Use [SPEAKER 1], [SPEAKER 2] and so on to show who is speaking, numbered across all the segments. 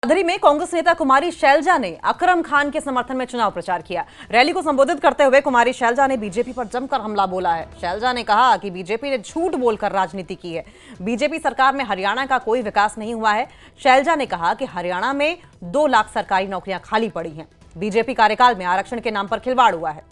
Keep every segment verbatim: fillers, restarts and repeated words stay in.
[SPEAKER 1] दादरी में कांग्रेस नेता कुमारी शैलजा ने अकरम खान के समर्थन में चुनाव प्रचार किया। रैली को संबोधित करते हुए कुमारी शैलजा ने बीजेपी पर जमकर हमला बोला है। शैलजा ने कहा कि बीजेपी ने झूठ बोलकर राजनीति की है। बीजेपी सरकार में हरियाणा का कोई विकास नहीं हुआ है। शैलजा ने कहा कि हरियाणा में दो लाख सरकारी नौकरियां खाली पड़ी हैं। बीजेपी कार्यकाल में आरक्षण के नाम पर खिलवाड़ हुआ है।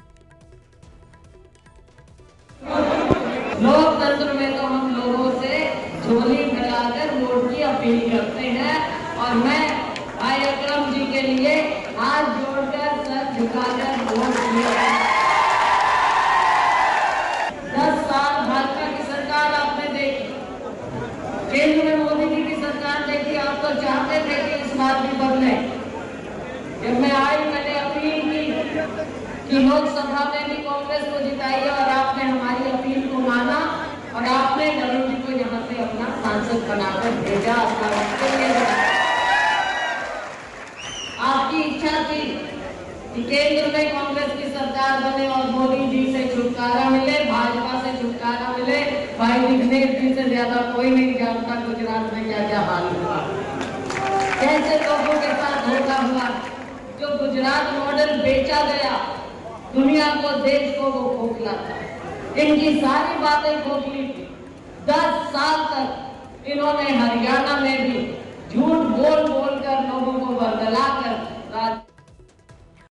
[SPEAKER 2] लोकतंत्र में तो हम लोगों से झोली फैलाकर वोट की अपील करते हैं और मैं भाई अकरम जी के लिए हाथ जोड़कर सर झुकाकर वोट दिया। दस साल भाजपा की सरकार आपने देखी, केंद्र में मोदी जी की सरकार देखी। आप तो चाहते थे कि इस बात भी बदले। जब मैं आई मैंने अपील की कि लोकसभा में भी कांग्रेस को जिताइए और आपने हमारी अपील को माना और आपने नरेंद्र जी को यहाँ से अपना सांसद बनाकर भेजा। आपकी इच्छा थी कि केंद्र में कांग्रेस की सरकार बने और मोदी जी से छुटकारा मिले, भाजपा से छुटकारा मिले। भाई विघ्नेश जी से ज्यादा कोई नहीं जानता गुजरात में क्या क्या हाल हुआ, कैसे लोगों के साथ धोखा हुआ। जो गुजरात मॉडल बेचा गया दुनिया को, देश को, वो खोखला था। इनकी सारी बातें खोखली थी। दस साल तक इन्होंने हरियाणा में भी झूठ बोल बोल कर लोगों को बरगला कर